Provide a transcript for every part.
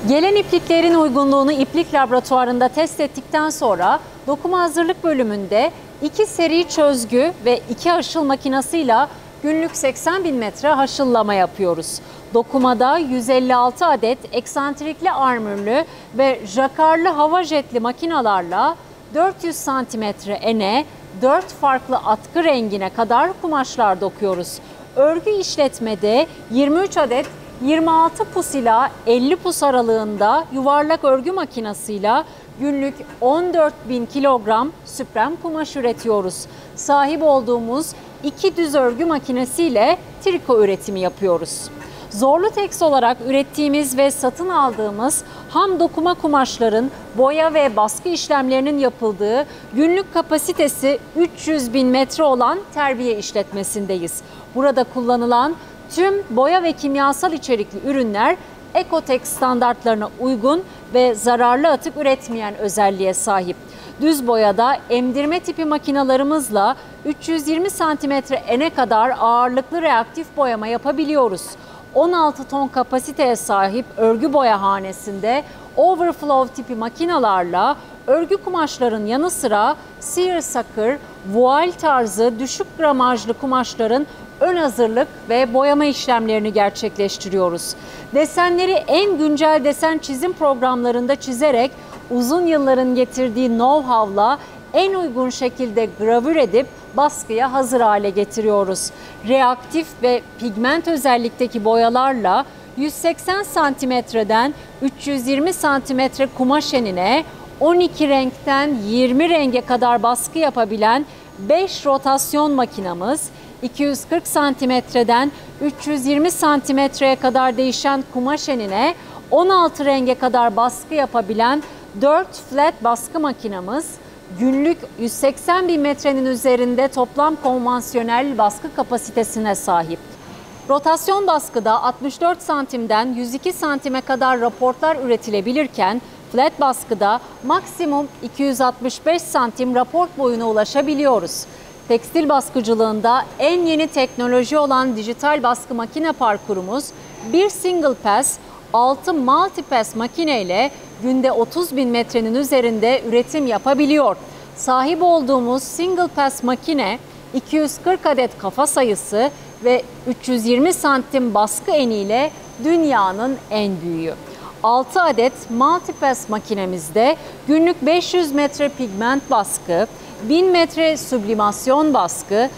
Gelen ipliklerin uygunluğunu iplik laboratuvarında test ettikten sonra dokuma hazırlık bölümünde 2 seri çözgü ve 2 haşıl makinasıyla günlük 80.000 metre haşıllama yapıyoruz. Dokumada 156 adet eksantrikli armürlü ve jakarlı hava jetli makinalarla 400 santimetre ene, 4 farklı atkı rengine kadar kumaşlar dokuyoruz. Örgü işletmede 23 adet 26 pus ila 50 pus aralığında yuvarlak örgü makinasıyla günlük 14.000 kilogram süprem kumaş üretiyoruz. Sahip olduğumuz 2 düz örgü makinesiyle triko üretimi yapıyoruz. Zorlu teks olarak ürettiğimiz ve satın aldığımız ham dokuma kumaşların boya ve baskı işlemlerinin yapıldığı günlük kapasitesi 300.000 metre olan terbiye işletmesindeyiz. Burada kullanılan tüm boya ve kimyasal içerikli ürünler Ekotex standartlarına uygun ve zararlı atık üretmeyen özelliğe sahip. Düz boyada emdirme tipi makinalarımızla 320 santimetre ene kadar ağırlıklı reaktif boyama yapabiliyoruz. 16 ton kapasiteye sahip örgü boyahanesinde overflow tipi makinalarla örgü kumaşların yanı sıra seersucker, voile tarzı düşük gramajlı kumaşların ön hazırlık ve boyama işlemlerini gerçekleştiriyoruz. Desenleri en güncel desen çizim programlarında çizerek uzun yılların getirdiği know-how'la en uygun şekilde gravür edip baskıya hazır hale getiriyoruz. Reaktif ve pigment özellikteki boyalarla 180 santimetreden 320 santimetre kumaş enine 12 renkten 20 renge kadar baskı yapabilen 5 rotasyon makinamız, 240 santimetreden 320 santimetreye kadar değişen kumaş enine 16 renge kadar baskı yapabilen 4 flat baskı makinamız, günlük 180.000 metrenin üzerinde toplam konvansiyonel baskı kapasitesine sahip. Rotasyon baskıda 64 santimden 102 santime kadar raportlar üretilebilirken flat baskıda maksimum 265 santim raport boyuna ulaşabiliyoruz. Tekstil baskıcılığında en yeni teknoloji olan dijital baskı makine parkurumuz bir single pass, 6 multi pass makine ile günde 30.000 metrenin üzerinde üretim yapabiliyor. Sahip olduğumuz single pass makine 240 adet kafa sayısı ve 320 santim baskı eniyle dünyanın en büyüğü. 6 adet multi pass makinemizde günlük 500 metre pigment baskı, 1000 metre sublimasyon baskı,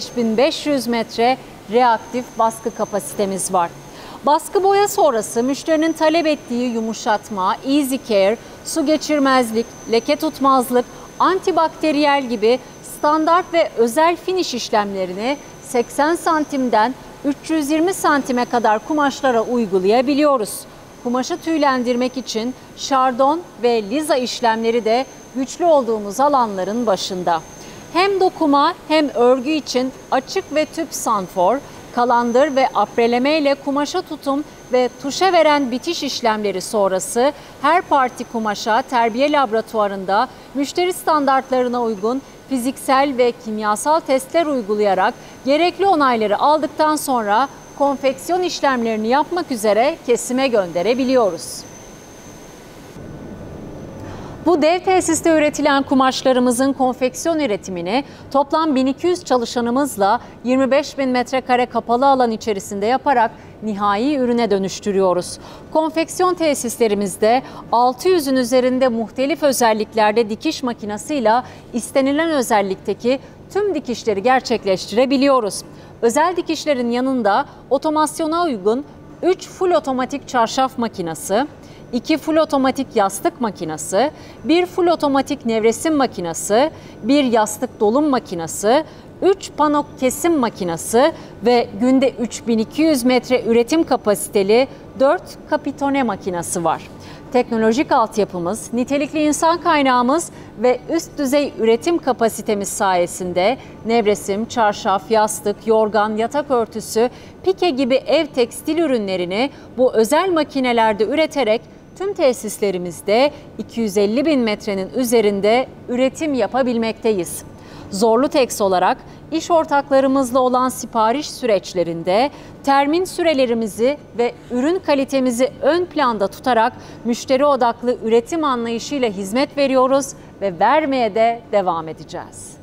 5500 metre reaktif baskı kapasitemiz var. Baskı boya sonrası müşterinin talep ettiği yumuşatma, easy care, su geçirmezlik, leke tutmazlık, antibakteriyel gibi standart ve özel finish işlemlerini 80 santimden 320 santime kadar kumaşlara uygulayabiliyoruz. Kumaşı tüylendirmek için şardon ve liza işlemleri de güçlü olduğumuz alanların başında. Hem dokuma hem örgü için açık ve tüp sanfor, kalandır ve apreleme ile kumaşa tutum ve tuşa veren bitiş işlemleri sonrası her parti kumaşa terbiye laboratuvarında müşteri standartlarına uygun fiziksel ve kimyasal testler uygulayarak gerekli onayları aldıktan sonra konfeksiyon işlemlerini yapmak üzere kesime gönderebiliyoruz. Bu dev tesiste üretilen kumaşlarımızın konfeksiyon üretimini toplam 1200 çalışanımızla 25.000 metrekare kapalı alan içerisinde yaparak nihai ürüne dönüştürüyoruz. Konfeksiyon tesislerimizde 600'ün üzerinde muhtelif özelliklerde dikiş makinasıyla istenilen özellikteki tüm dikişleri gerçekleştirebiliyoruz. Özel dikişlerin yanında otomasyona uygun 3 full otomatik çarşaf makinası, 2 full otomatik yastık makinası, 1 full otomatik nevresim makinası, 1 yastık dolum makinası, 3 pano kesim makinası ve günde 3200 metre üretim kapasiteli 4 kapitone makinası var. Teknolojik altyapımız, nitelikli insan kaynağımız ve üst düzey üretim kapasitemiz sayesinde nevresim, çarşaf, yastık, yorgan, yatak örtüsü, pike gibi ev tekstil ürünlerini bu özel makinelerde üreterek tüm tesislerimizde 250.000 metrenin üzerinde üretim yapabilmekteyiz. Zorlutex olarak iş ortaklarımızla olan sipariş süreçlerinde termin sürelerimizi ve ürün kalitemizi ön planda tutarak müşteri odaklı üretim anlayışıyla hizmet veriyoruz ve vermeye de devam edeceğiz.